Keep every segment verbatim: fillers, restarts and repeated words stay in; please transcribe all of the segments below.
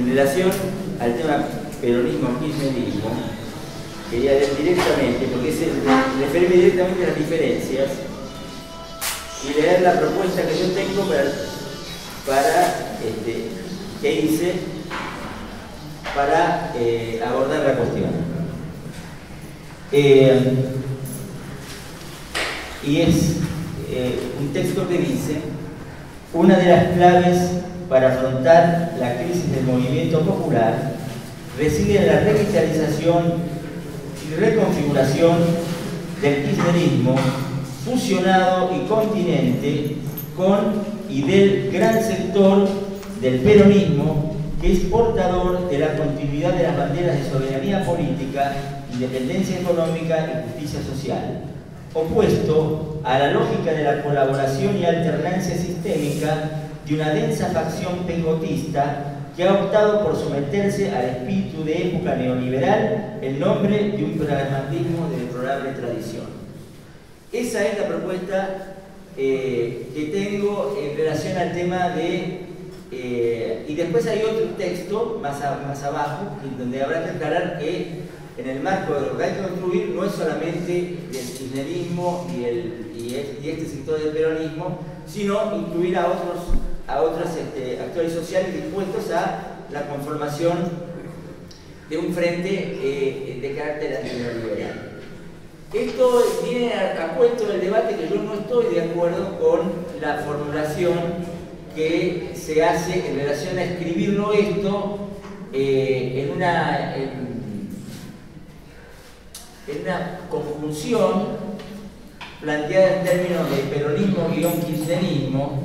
relación al tema peronismo-kirchnerismo, quería leer directamente, porque es el, referirme directamente a las diferencias y leer la propuesta que yo tengo para, para este, que hice para eh, abordar la cuestión. Eh, y es eh, un texto que dice: una de las claves para afrontar la crisis del movimiento popular reside en la revitalización y reconfiguración del kirchnerismo fusionado y continente con y del gran sector del peronismo, que es portador de la continuidad de las banderas de soberanía política, independencia económica y justicia social, opuesto a la lógica de la colaboración y alternancia sistémica de una densa facción pejotista que ha optado por someterse al espíritu de época neoliberal en nombre de un pragmatismo de deplorable tradición. Esa es la propuesta eh, que tengo en relación al tema de... Eh, y después hay otro texto más, a, más abajo, donde habrá que aclarar que en el marco de lo que hay que construir no es solamente el kirchnerismo y, el, y, el, y este sector del peronismo, sino incluir a otros, a otros este, actores sociales dispuestos a la conformación de un frente eh, de carácter antineoliberal. Esto viene a, a cuento del debate que yo no estoy de acuerdo con la formulación que se hace en relación a escribirlo esto eh, en, una, en, en una conjunción planteada en términos de peronismo-kirchnerismo,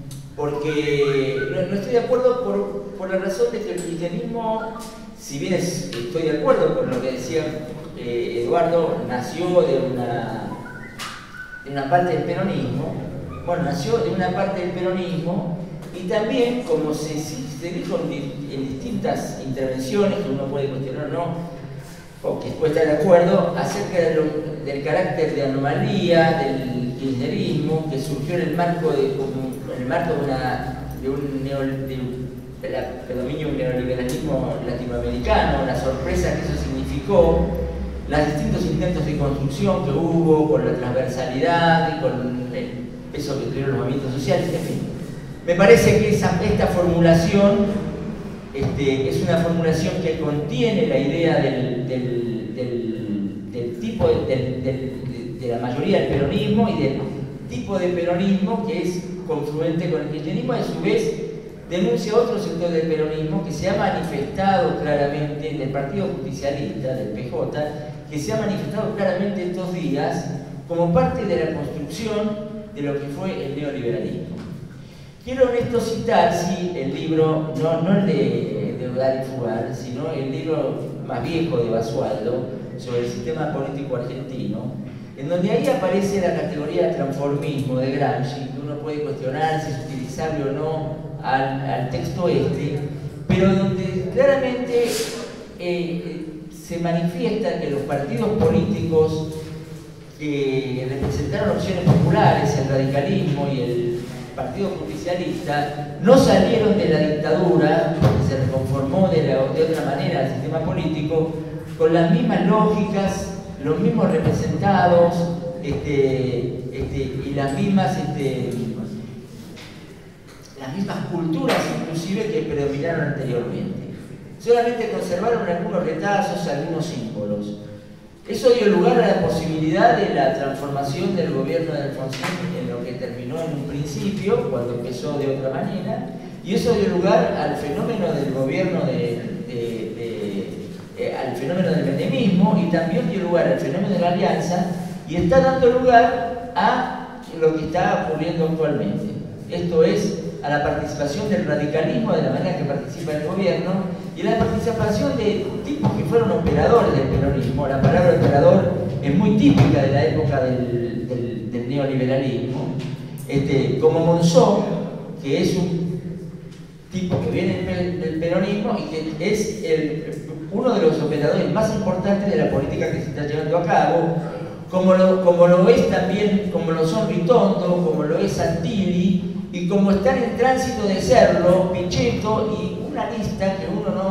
porque no, no estoy de acuerdo por, por la razón de que el kirchnerismo, si bien es, estoy de acuerdo con lo que decía eh, Eduardo, nació de una, de una parte del peronismo. Bueno, nació de una parte del peronismo y también, como se, se dijo en, en distintas intervenciones, que uno puede cuestionar o no, o que puede estar de acuerdo, acerca de lo, del carácter de anomalía del kirchnerismo, que surgió en el marco de, en el marco de, una, de un neo, de, de la, predominio de un neoliberalismo latinoamericano, la sorpresa que eso significó, los distintos intentos de construcción que hubo, con la transversalidad y con el eso que tuvieron los movimientos sociales, en fin. Me parece que esa, esta formulación este, es una formulación que contiene la idea del, del, del, del tipo de, del, del, de la mayoría del peronismo y del tipo de peronismo que es confluente con el kirchnerismo, y a su vez denuncia otro sector del peronismo que se ha manifestado claramente, del Partido Justicialista, del P J, que se ha manifestado claramente estos días como parte de la construcción de lo que fue el neoliberalismo. Quiero en esto citar, sí, el libro, no, no el de Deudar y Fugar, sino el libro más viejo de Basualdo, sobre el sistema político argentino, en donde ahí aparece la categoría de transformismo de Gramsci, que uno puede cuestionar si es utilizable o no al, al texto este, pero donde claramente eh, se manifiesta que los partidos políticos que representaron opciones populares, el radicalismo y el Partido Justicialista, no salieron de la dictadura, porque se reconformó de, la, de otra manera el sistema político, con las mismas lógicas, los mismos representados este, este, y las mismas, este, las mismas culturas inclusive que predominaron anteriormente. Solamente conservaron algunos retazos, algunos símbolos. Eso dio lugar a la posibilidad de la transformación del gobierno de Alfonsín en lo que terminó en un principio, cuando empezó de otra manera, y eso dio lugar al fenómeno del gobierno de, de, de, eh, al fenómeno del menemismo, y también dio lugar al fenómeno de la alianza, y está dando lugar a lo que está ocurriendo actualmente. Esto es, a la participación del radicalismo de la manera que participa el gobierno y la participación de tipos que fueron operadores del peronismo. La palabra operador es muy típica de la época del, del, del neoliberalismo, este, como Monzó, que es un tipo que viene del, del peronismo y que es el, uno de los operadores más importantes de la política que se está llevando a cabo, como lo, como lo es también, como lo son Vitondo, como lo es Santilli, y como están en tránsito de serlo Pichetto y una lista que uno no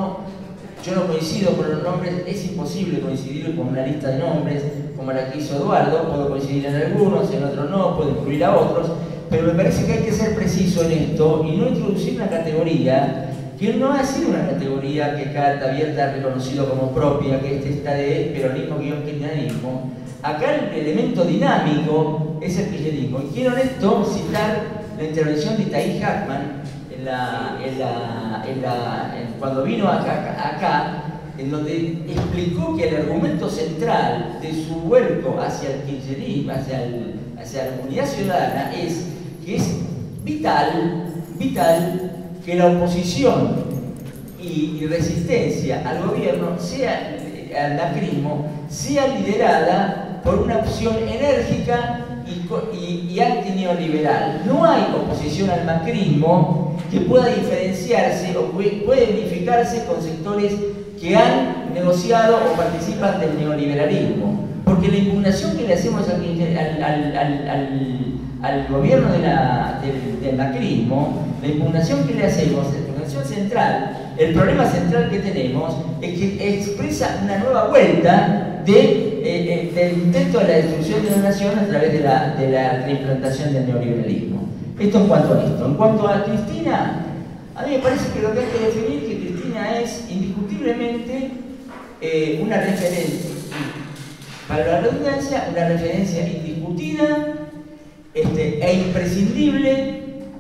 yo no coincido con los nombres, es imposible coincidir con una lista de nombres como la que hizo Eduardo, puedo coincidir en algunos, en otros no, puedo incluir a otros, pero me parece que hay que ser preciso en esto y no introducir una categoría que no ha sido una categoría que Carta Abierta ha reconocido como propia, que este está de peronismo-kirchnerismo. Acá el elemento dinámico es el kirchnerismo. Y quiero en esto citar la intervención de Itaí Hackman en la, en la, en la, en, cuando vino acá, acá, en donde explicó que el argumento central de su vuelco hacia el kirchnerismo, hacia, el, hacia la comunidad ciudadana, es que es vital, vital que la oposición y, y resistencia al gobierno, sea, al macrismo, sea liderada por una opción enérgica y, y, y antineoliberal. No hay oposición al macrismo que pueda diferenciarse o puede unificarse con sectores que han negociado o participan del neoliberalismo. Porque la impugnación que le hacemos al, al, al, al, al gobierno de la, del, del macrismo, la impugnación que le hacemos, la impugnación central, el problema central que tenemos es que expresa una nueva vuelta de, eh, eh, del intento de la destrucción de la nación a través de la, de la reimplantación del neoliberalismo. Esto en cuanto a esto. En cuanto a Cristina, a mí me parece que lo que hay que definir es que Cristina es indiscutiblemente eh, una referencia, para la redundancia, una referencia indiscutida este, e imprescindible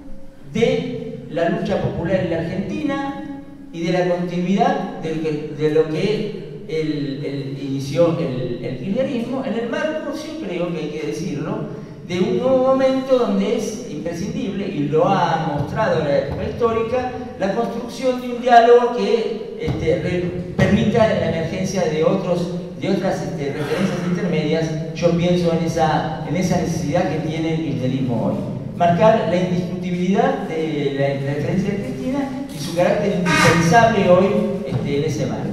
de la lucha popular en la Argentina y de la continuidad de lo que, de lo que el, el, inició el, el kirchnerismo en el marco, yo creo que hay que decirlo, de un nuevo momento donde es imprescindible, y lo ha mostrado la época histórica, la construcción de un diálogo que este, re, permita la emergencia de, otros, de otras este, referencias intermedias. Yo pienso en esa, en esa necesidad que tiene el kirchnerismo hoy. Marcar la indiscutibilidad de la referencia de Cristina y su carácter indispensable hoy este, en ese marco.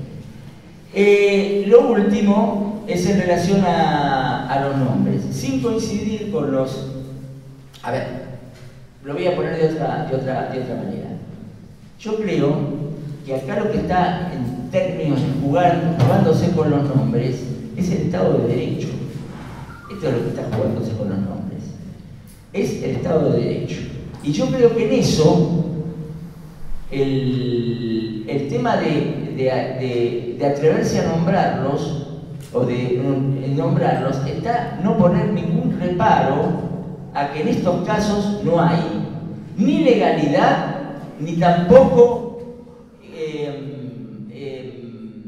Eh, lo último es en relación a, a los nombres, sin coincidir con los... A ver, lo voy a poner de otra, de otra, de otra manera. Yo creo que acá lo que está en términos de jugar, jugándose con los nombres es el Estado de Derecho. Esto es lo que está jugándose con los nombres. Es el Estado de Derecho. Y yo creo que en eso el, el tema de, de, de, de atreverse a nombrarlos o de nombrarlos está no poner ningún reparo a que en estos casos no hay ni legalidad ni tampoco eh, eh,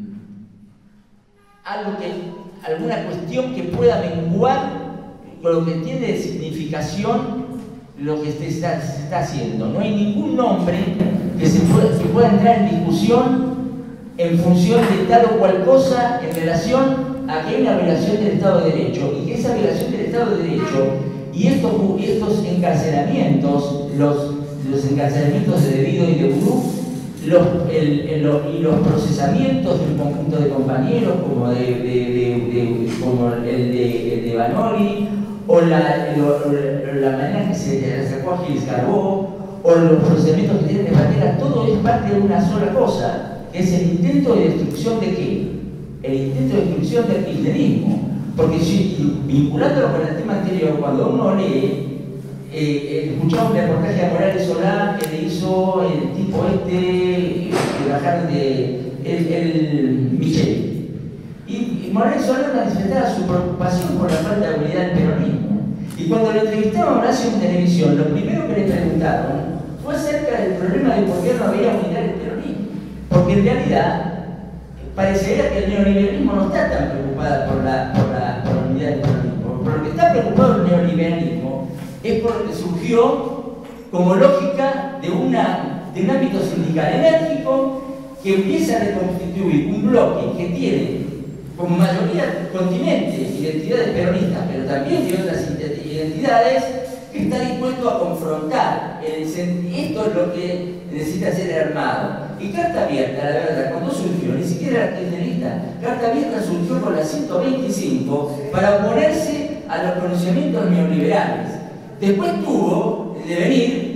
algo que, alguna cuestión que pueda menguar con lo que tiene de significación lo que se está, se está haciendo. No hay ningún nombre que, se pueda, que pueda entrar en discusión en función de tal o cual cosa en relación a que hay una violación del Estado de Derecho, y que esa violación del Estado de Derecho y estos, estos encarcelamientos, los, los encarcelamientos de Debido y de Burú, los, el, el, y los procesamientos de un conjunto de compañeros como, de, de, de, de, como el de, el de Banoli, o la, lo, la manera que se acercó a Gilles Carbó, o los procedimientos que tienen de Bandera, todo es parte de una sola cosa, que es el intento de destrucción de qué? El intento de destrucción del kirchnerismo. Porque si, vinculándolo con el tema anterior, cuando uno lee, eh, escuchaba un reportaje a Morales Solá que le hizo el tipo este, que bajaron de el, el Michel. Y, y Morales Solá manifestaba su preocupación por la falta de unidad del peronismo. Y cuando lo entrevistaron a Horacio en televisión, lo primero que le preguntaron fue acerca del problema de por qué no había unidad del peronismo. Porque en realidad parecería que el neoliberalismo no está tan preocupado por la, por la, por la unidad del peronismo. Por lo que está preocupado el neoliberalismo es por lo que surgió como lógica de, una, de un ámbito sindical enérgico que empieza a reconstituir un bloque que tiene como mayoría continentes, identidades peronistas, pero también de otras identidades, que está dispuesto a confrontar. El, esto es lo que necesita ser armado. Y Carta Abierta, la verdad, cuando surgió, ni siquiera era kirchnerista. Carta Abierta surgió con la ciento veinticinco para oponerse a los pronunciamientos neoliberales. Después tuvo de venir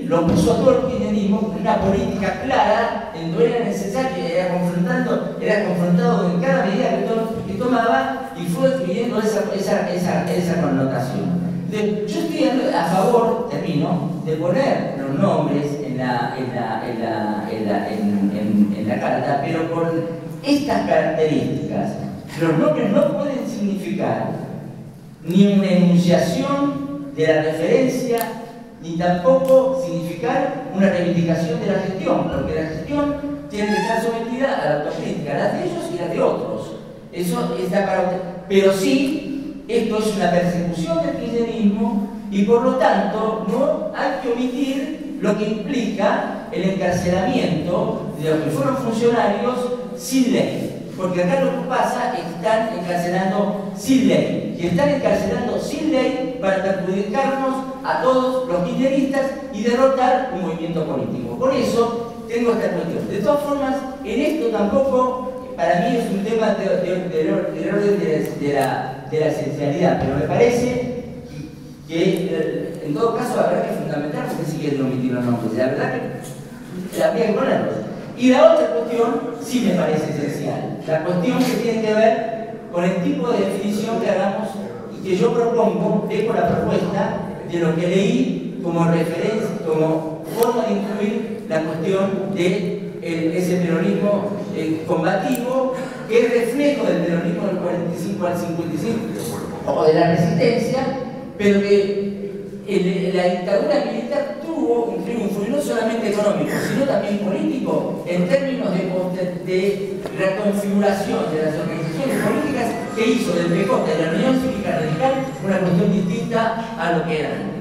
lo puso a todo el kirchnerismo con una política clara, en donde era necesario, era confrontando, era confrontado en cada medida que, to que tomaba y fue adquiriendo esa, esa, esa, esa connotación. De, yo estoy a favor, termino, de poner los nombres en la, en la, en la, en la, en, en, en la carta, pero con estas características. Los nombres no pueden significar ni una enunciación de la referencia, ni tampoco significar una reivindicación de la gestión, porque la gestión tiene que estar sometida a la autocrítica, la de ellos y la de otros. Eso está para... Pero sí, esto es una persecución del kirchnerismo y por lo tanto no hay que omitir lo que implica el encarcelamiento de los que fueron funcionarios sin ley. Porque acá lo que pasa es que están encarcelando sin ley. Y están encarcelando sin ley para perjudicarnos a todos los kirchneristas y derrotar un movimiento político. Por eso tengo esta cuestión. De todas formas, en esto tampoco, para mí es un tema del de, de, de orden de, de, la, de la esencialidad, pero me parece que en todo caso habrá que fundamentar porque si quieren omitir los nombres. La verdad que habría que ponerlos. Y la otra cuestión sí me parece esencial, la cuestión que tiene que ver con el tipo de definición que hagamos y que yo propongo, dejo la propuesta de lo que leí como referencia, como forma de incluir la cuestión de el, ese peronismo eh, combativo, que es reflejo del peronismo del cuarenta y cinco al cincuenta y cinco o de la resistencia, pero que el, la dictadura militar tuvo un triunfo, y no solamente económico, sino también político, en términos de, de reconfiguración de las organizaciones políticas que hizo del P J, de la Unión Cívica Radical, una cuestión distinta a lo que eran.